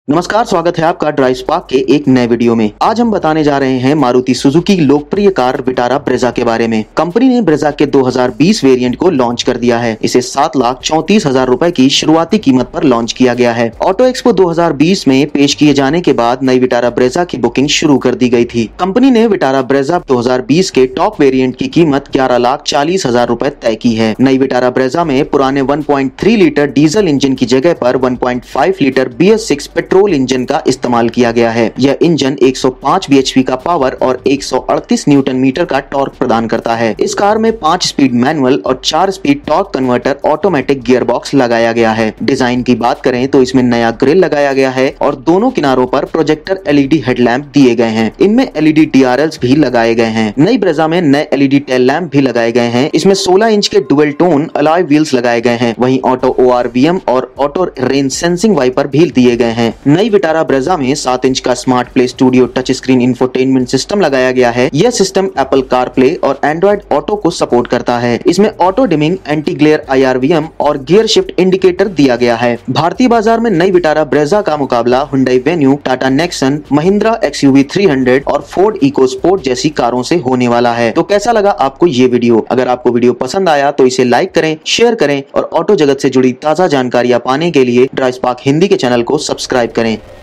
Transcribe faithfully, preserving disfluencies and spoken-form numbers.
नमस्कार, स्वागत है आपका ड्राइव स्पार्क के एक नए वीडियो में। आज हम बताने जा रहे हैं मारुति सुजुकी की लोकप्रिय कार विटारा ब्रेजा के बारे में। कंपनी ने ब्रेजा के दो हज़ार बीस वेरिएंट को लॉन्च कर दिया है। इसे सात लाख चौंतीस हजार रूपए की शुरुआती कीमत पर लॉन्च किया गया है। ऑटो एक्सपो दो हज़ार बीस में पेश किए जाने के बाद नई विटारा ब्रेजा की बुकिंग शुरू कर दी गई थी। कंपनी ने विटारा ब्रेजा दो हज़ार बीस के टॉप वेरिएंट की कीमत ग्यारह लाख चालीस हजार रूपए तय की है। नई विटारा ब्रेजा में पुराने one point three litre diesel engine की जगह पर one point five litre B S six petrol engine का इस्तेमाल किया गया है। यह इंजन एक सौ पाँच बी एच पी का पावर और एक सौ अड़तीस न्यूटन मीटर का टॉर्क प्रदान करता है। इस कार में पाँच स्पीड मैनुअल और चार speed torque converter automatic gearbox लगाया गया है। डिजाइन की बात करें तो इसमें नया ग्रिल लगाया गया है और दोनों किनारों पर projector L E D headlamp दिए गए हैं। इनमें L E D T R Ls भी लगाए गए हैं। नई ब्रेजा में नए L E D tail lamp भी लगाए गए हैं। इसमें सोलह इंच के डुअल टोन अलॉय व्हील्स लगाए गए हैं। वहीं auto O R V M और ऑटो रेन सेंसिंग वाइपर भी दिए गए हैं। नई विटारा ब्रेजा में सात इंच का smart play studio touch screen infotainment system लगाया गया है। यह सिस्टम एप्पल कार प्ले और एंड्रॉइड ऑटो को सपोर्ट करता है। इसमें auto dimming, anti glare I R V M और गियर शिफ्ट इंडिकेटर दिया गया है। भारतीय बाजार में नई विटारा ब्रेजा का मुकाबला Hyundai Venue, Tata Nexon, Mahindra X U V three hundred और फोर्ड इको स्पोर्ट जैसी कारों से होने वाला है। तो कैसा लगा आपको ये वीडियो? अगर आपको वीडियो पसंद आया तो इसे लाइक करें, शेयर करें और ऑटो जगत से जुड़ी ताजा जानकारियां पाने के लिए ड्राइव स्पार्क हिंदी के चैनल को सब्सक्राइब करें।